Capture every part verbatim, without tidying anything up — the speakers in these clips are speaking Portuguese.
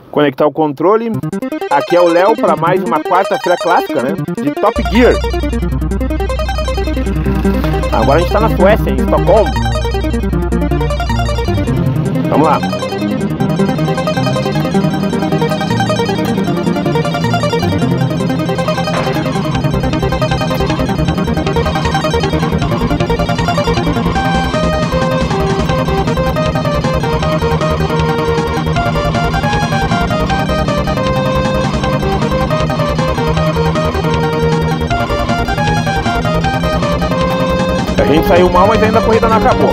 Conectar o controle. Aqui é o Léo para mais uma quarta-feira clássica, né? De Top Gear. Agora a gente tá na Suécia, em Estocolmo. Vamos lá. A gente saiu mal, mas ainda a corrida não acabou.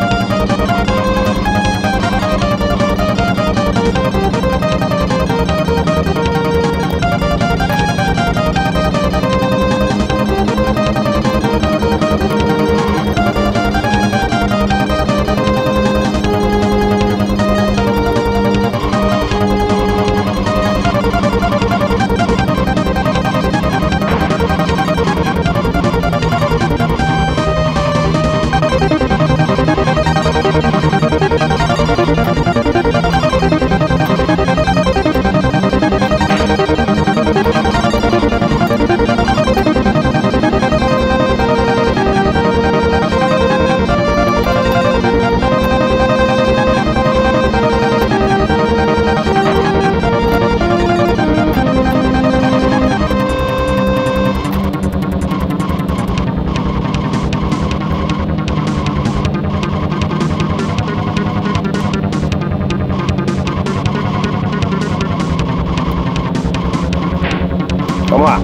Vamos lá.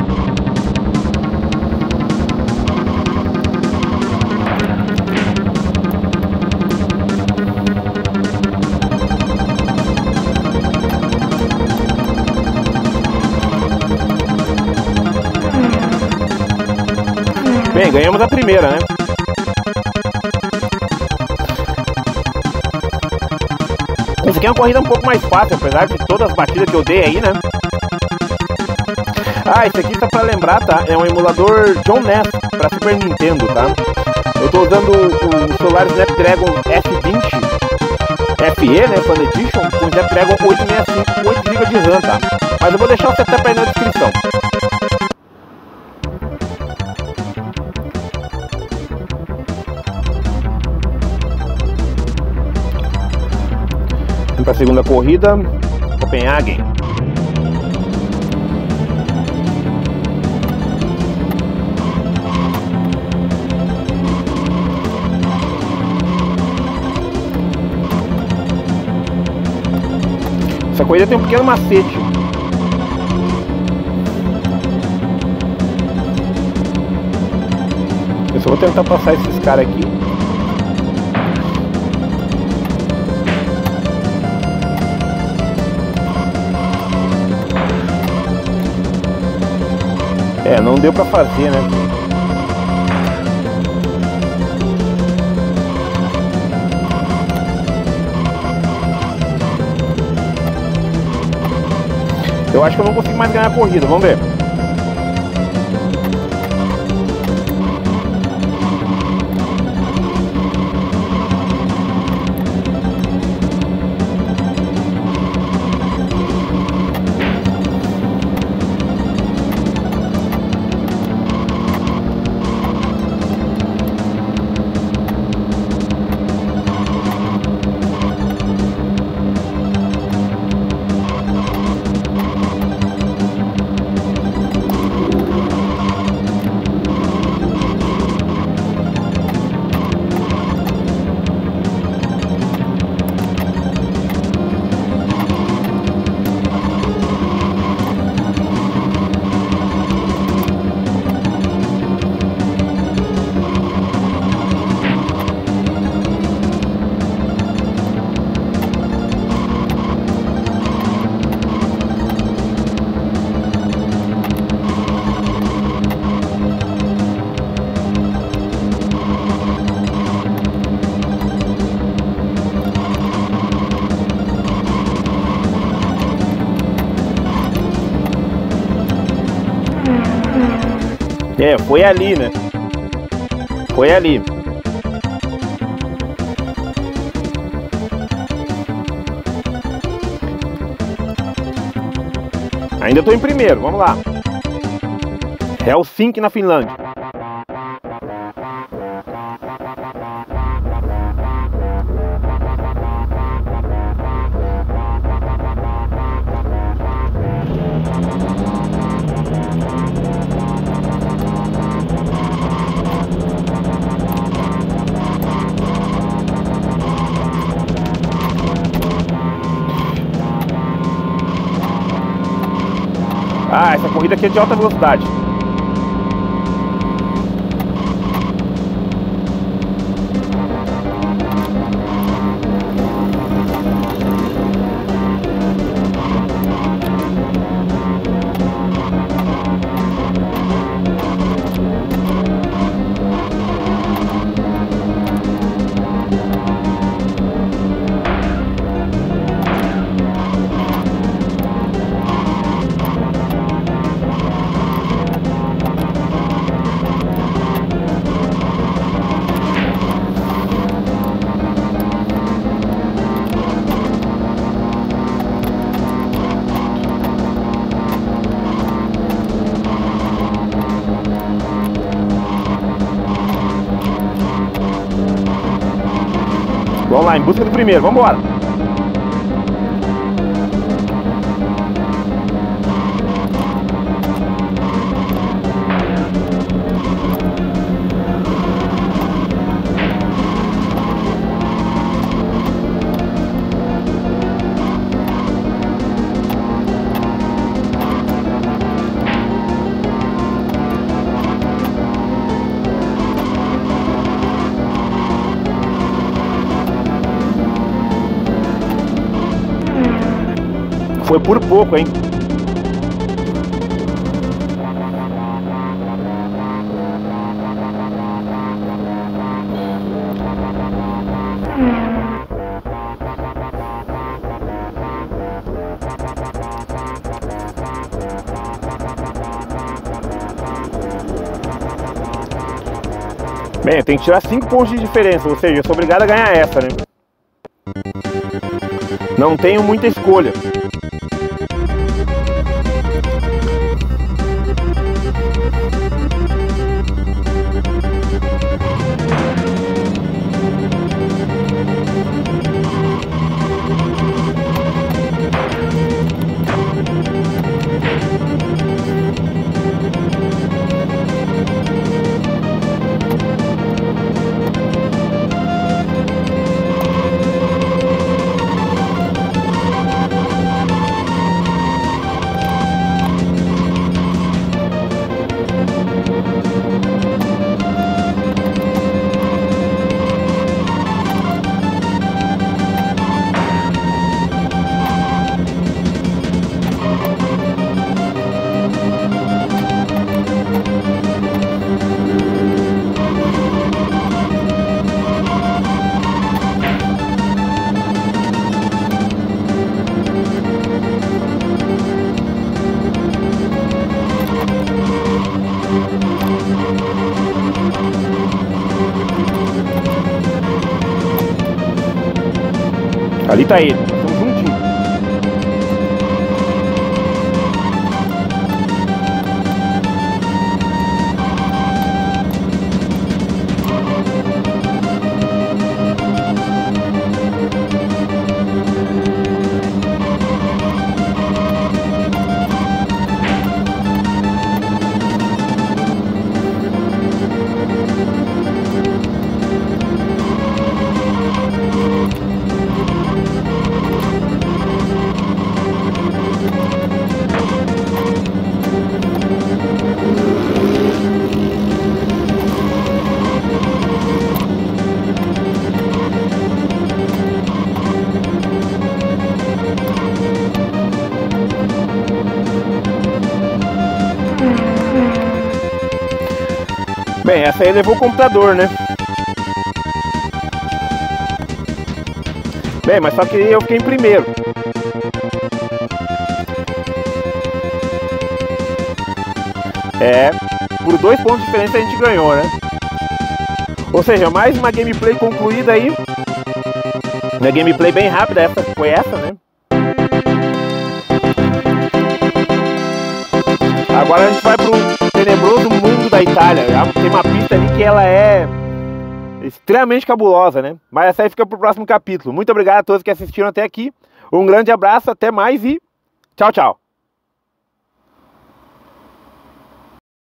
Bem, ganhamos a primeira, né? Essa aqui é uma corrida um pouco mais fácil, apesar de todas as batidas que eu dei aí, né? Ah, esse aqui, só pra lembrar, tá? É um emulador John Ness pra Super Nintendo, tá? Eu tô usando o celular Snapdragon S vinte F E, né? Fan Edition, com Snapdragon oitocentos e sessenta e cinco com oito gigas de RAM, tá? Mas eu vou deixar o setup aí na descrição. Vamos pra segunda corrida, Copenhagen. Essa corrida tem um pequeno macete. Eu só vou tentar passar esses caras aqui. É, não deu pra fazer, né? Eu acho que eu não consigo mais ganhar a corrida, vamos ver. É, foi ali, né? Foi ali. Ainda estou em primeiro, vamos lá. Helsinki, na Finlândia. Ah, essa corrida aqui é de alta velocidade. Vamos lá, em busca do primeiro, vamos embora. Foi por pouco, hein? Bem, tem que tirar cinco pontos de diferença, ou seja, eu sou obrigado a ganhar essa, né? Não tenho muita escolha. Ali tá ele, estamos juntinhos. Bem, essa aí levou o computador, né? Bem, mas só que eu fiquei em primeiro. É, por dois pontos de diferença a gente ganhou, né? Ou seja, mais uma gameplay concluída aí. Uma gameplay bem rápida, essa foi essa, né? Agora a gente vai pro tenebroso mundo da Itália. Tem uma pista ali que ela é extremamente cabulosa, né? Mas essa aí fica pro próximo capítulo. Muito obrigado a todos que assistiram até aqui. Um grande abraço, até mais e tchau, tchau.